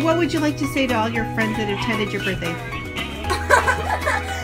what would you like to say to all your friends that attended your birthday?